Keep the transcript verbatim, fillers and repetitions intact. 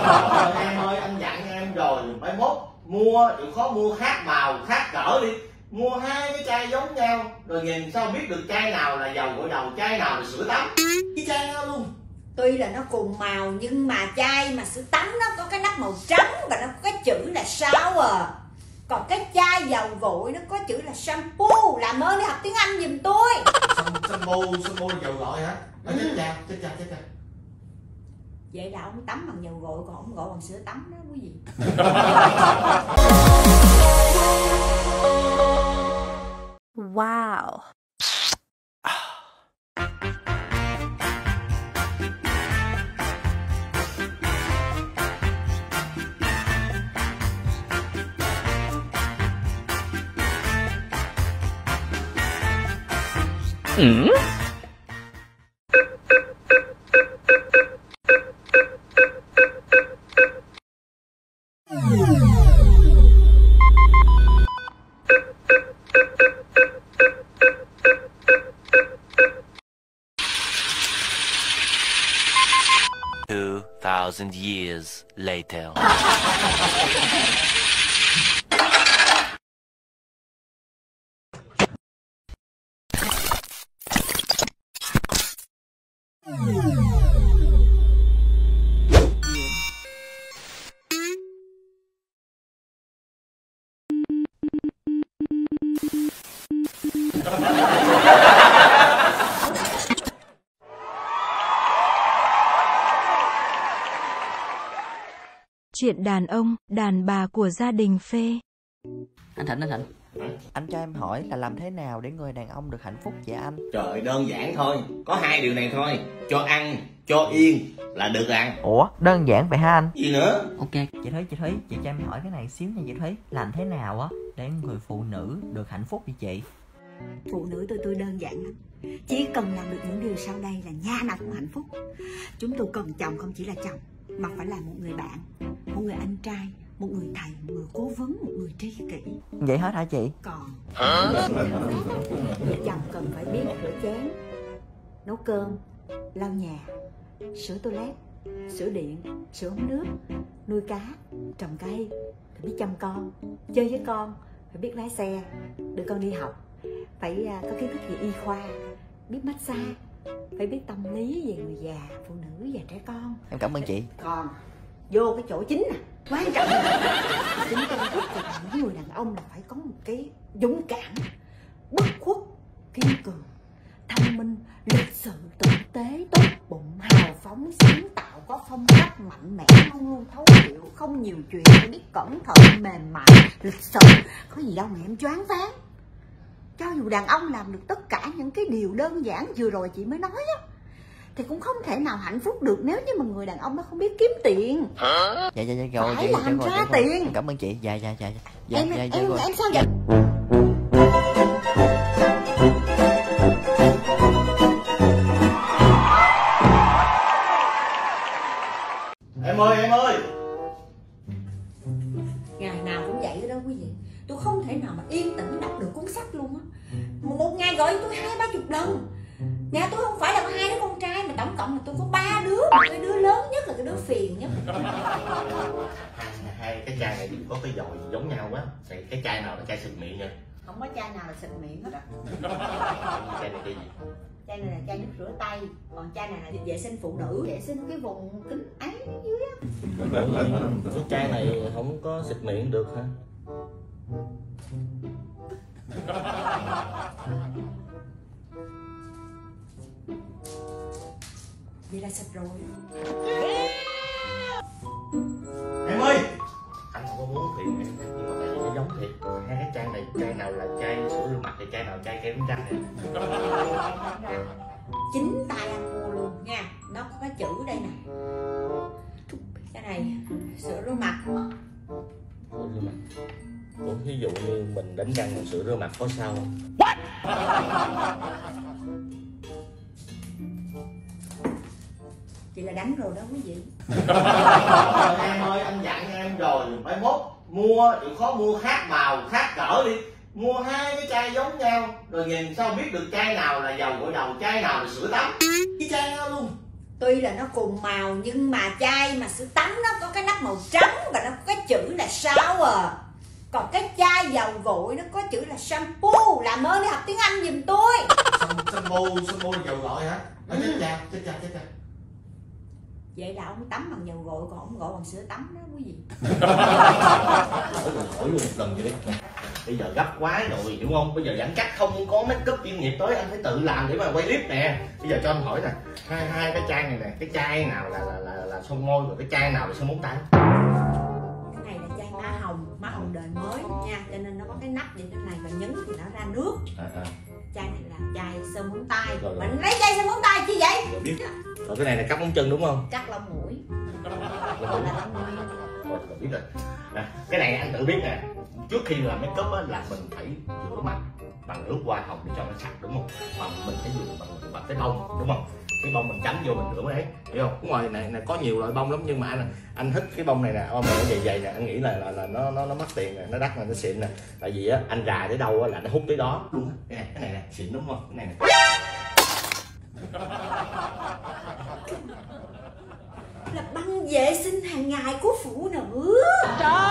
Rồi em ơi, anh dặn em rồi, mai mốt mua chịu khó mua khác màu khác cỡ đi, mua hai cái chai giống nhau rồi nhìn sao biết được chai nào là dầu gội đầu, chai nào là sữa tắm, cái chai nhau luôn. Tuy là nó cùng màu nhưng mà chai mà sữa tắm nó có cái nắp màu trắng và nó có cái chữ là shower, còn cái chai dầu gội nó có chữ là shampoo. Làm ơn đi học tiếng Anh giùm tôi. Shampoo, shampoo là dầu gội hả? Chết cha, chết cha, chết cha. Vậy là ông tắm bằng dầu gội còn ông gội bằng sữa tắm đó quý vị. Wow. Ừ? Two thousand years later. Chuyện đàn ông, đàn bà của gia đình Phê. Anh Thịnh, anh Thịnh, anh cho em hỏi là làm thế nào để người đàn ông được hạnh phúc vậy anh? Trời, đơn giản thôi, có hai điều này thôi, cho ăn, cho yên là được ăn. Ủa, đơn giản vậy hả anh? Gì nữa? Ok, chị Thúy, chị Thúy, chị cho em hỏi cái này xíu nha chị Thúy. Làm thế nào á để người phụ nữ được hạnh phúc vậy chị? Phụ nữ tôi tôi đơn giản lắm, chỉ cần làm được những điều sau đây là nhà nào cũng hạnh phúc. Chúng tôi cần chồng không chỉ là chồng mà phải là một người bạn, một người anh trai, một người thầy, một người cố vấn, một người tri kỷ. Vậy hết hả chị? Còn chồng cần phải biết rửa chén, nấu cơm, lau nhà, sửa toilet, sửa điện, sửa ống nước, nuôi cá, trồng cây, phải biết chăm con, chơi với con, phải biết lái xe, đưa con đi học, phải có kiến thức về y khoa, biết massage, phải biết tâm lý về người già, phụ nữ và trẻ con. Em cảm ơn chị. Còn vô cái chỗ chính nè, quan trọng là chúng tôi thích là những người đàn ông là phải có một cái dũng cảm, bất khuất, kiên cường, thông minh, lịch sự, tử tế, tốt bụng, hào phóng, sáng tạo, có phong cách mạnh mẽ, không luôn thấu hiểu, không nhiều chuyện, phải biết cẩn thận, mềm mại, lịch sự. Có gì đâu mà em choáng váng. Cho dù đàn ông làm được tất cả những cái điều đơn giản vừa rồi chị mới nói á, thì cũng không thể nào hạnh phúc được nếu như mà người đàn ông nó không biết kiếm tiền. Dạ dạ dạ rồi, phải dạ, làm dạ, ra dạ, tiền. Em cảm ơn chị. Dạ dạ dạ dạ. Em dạ, em dạ, em, rồi. em sao vậy? Em ơi, em ơi, Ngày nào cũng vậy đó quý vị. Tôi không thể nào mà yên tĩnh đọc được cuốn sách luôn á. Một ngày gọi tôi hai ba chục lần. Nhà tôi không phải là có hai đứa con trai mà tổng cộng là tôi có ba đứa. Cái đứa lớn nhất là cái đứa phiền nhất. hai, hai cái chai này có cái dòi giống nhau quá. Cái, cái chai nào là chai xịt miệng vậy? Không có chai nào là xịt miệng hết á. Chai này chai gì? Chai này là chai nước rửa tay, còn chai này là vệ sinh phụ nữ, vệ sinh cái vùng kính ấy dưới á. Cái chai này không có xịt miệng được hả? Vậy là xịt rồi. Em ơi, anh không có muốn phiền em nhưng mà tại vì nó giống thiệt. Hai cái chai này, chai nào là chai sữa rửa mặt thì chai nào chai kem đánh răng này? Chính tay anh mua luôn nha. Nó có cái chữ đây nè. Cái này sữa rửa mặt. Sữa rửa mặt. Ủa, ví dụ như mình đánh răng bằng sữa rửa mặt có sao không? Chị là đánh rồi đó quý vị. Em ơi, anh dặn em rồi, mai mốt mua chịu khó mua khác màu khác cỡ đi, mua hai cái chai giống nhau rồi nhìn sao biết được chai nào là dầu gội đầu, chai nào là sữa tắm, cái chai nhau luôn. Tuy là nó cùng màu nhưng mà chai mà sữa tắm nó có cái nắp màu trắng và nó có cái chữ là shower. Còn cái chai dầu gội nó có chữ là shampoo. Làm ơn đi học tiếng Anh giùm tôi. Shampoo, shampoo là dầu gội hả? Nói chết cha, chết cha, chết cha. Vậy là ông tắm bằng dầu gội còn ông gội bằng sữa tắm đó quý vị. Hỏi rồi hỏi luôn một lần vậy đi. Bây giờ gấp quá rồi hiểu không? Bây giờ giãn cách không có make up chuyên nghiệp tới, anh phải tự làm để mà quay clip nè. Bây giờ cho anh hỏi nè, hai hai cái chai này nè, cái chai nào là là là, là son môi rồi cái chai nào là son móng tay? Cái này là chai má hồng, má hồng đời mới nha, cho nên nó có cái nắp vậy trên này và nhấn thì nó ra nước. À, à. Chai này là chai sơn móng tay. Rồi, rồi. Mình lấy chai sơn móng tay chi vậy? Rồi biết. Rồi cái này là cắt móng chân đúng không? Cắt lông mũi. Gọi là lông mũi. Rồi, rồi biết rồi. Nè, cái này anh tự biết nè. Trước khi làm make up á, là mình phải rửa mặt bằng nước hoa hồng để cho nó sạch đúng không? Mà mình phải dùng bằng, bằng cái bông đúng không? Cái bông mình chấm vô mình rửa đấy, hiểu không? Đúng rồi, này, này có nhiều loại bông lắm nhưng mà anh anh thích cái bông này nè, bông này nó dày dày nè, anh nghĩ là là, là nó nó nó mắc tiền nè, nó đắt nè, nó xịn nè. Tại vì á anh rà tới đâu á là nó hút tới đó luôn á. Cái này cái này nè, xịn đúng không? Cái này nè. Là băng vệ sinh hàng ngày của phụ nữ. Trời